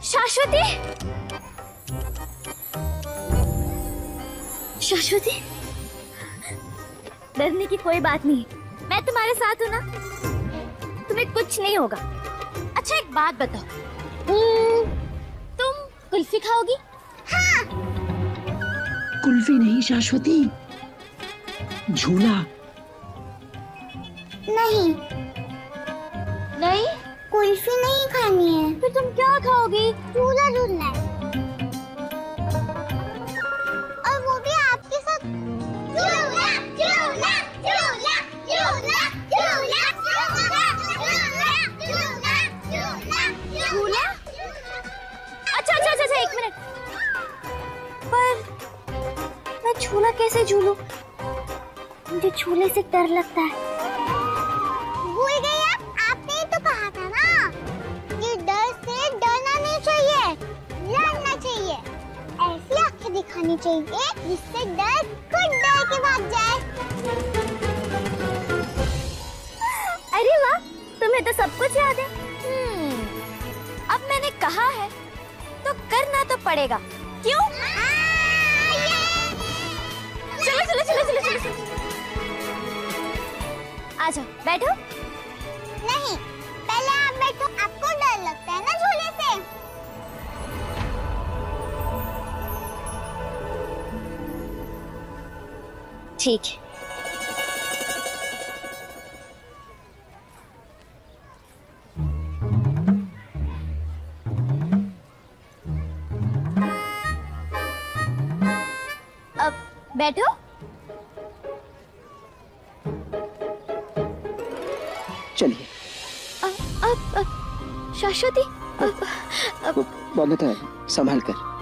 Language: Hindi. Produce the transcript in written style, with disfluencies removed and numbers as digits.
शाश्वती, शाश्वती, डरने की कोई बात नहीं, मैं तुम्हारे साथ हूँ ना, तुम्हें कुछ नहीं होगा। अच्छा एक बात बताओ, तुम कुल्फी खाओगी? हाँ। कुल्फी नहीं शाश्वती, झूला। नहीं नहीं, कुल्फी नहीं खानी है। फिर तुम क्या खाओगी? झूला झूलना है, और वो भी आपके साथ। झूला झूला झूला झूला झूला झूला झूला झूला। अच्छा एक मिनट, पर मैं झूला कैसे झूलूं? मुझे झूले से डर लगता है। भूल गई आप? आपने ही तो कहा था ना कि डर से डरना नहीं चाहिए, लड़ना चाहिए। ऐसी आंखें दिखानी चाहिए जिससे डर खुद डर के भाग जाए। अरे वाह, तुम्हें तो सब कुछ याद है। अब मैंने कहा है तो करना तो पड़ेगा, क्यों? चलो चलो चलो चलो चलो, चलो। आ जाओ, बैठो। नहीं, पहले आप बैठो। आपको डर लगता है ना झूले से? ठीक है। अब बैठो। चलिए। अब शाश्वती, बहुत है, संभाल कर।